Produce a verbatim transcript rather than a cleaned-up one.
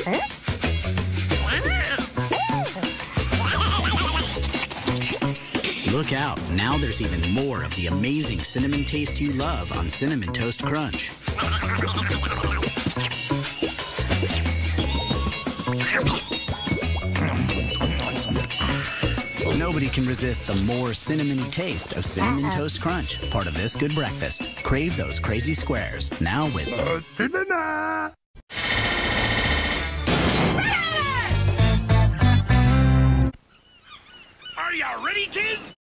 Look out, now there's even more of the amazing cinnamon taste you love on Cinnamon Toast Crunch. Nobody can resist the more cinnamony taste of Cinnamon Uh-oh. Toast Crunch, part of this good breakfast. Crave those crazy squares, now with... Are you ready, kids?